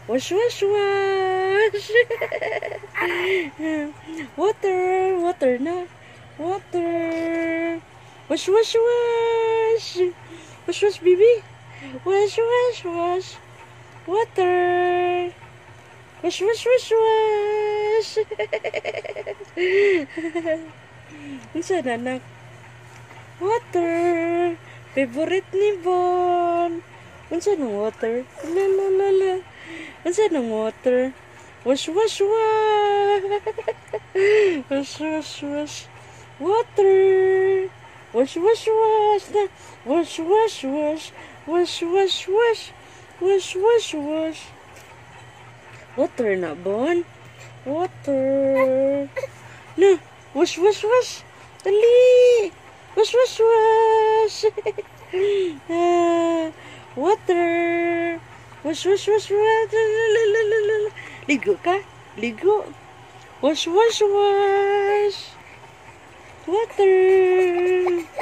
Wash, wash, wash. Water, water na. Water. Wash, wash, wash. Wash, wash, baby. Wash, wash, wash. Water. Wash, wash, wash, wash. Unsa na anak? Water. Favorite ni Bon. Unsa ng water? La la la la. Unsa ng water? Wash, wash, wash. Wash, wash, wash. Water. Wash, wash, wash. Wash, wash, wash. Wash, wash, wash. Wash, wash, wash. Water na, Bon. Water. Na, wash, wash, wash. Dali. Wash, wash, wash. Water. Wash, wash, wash, wash. Ligo ka? Ligo. Wash, wash, wash. Water.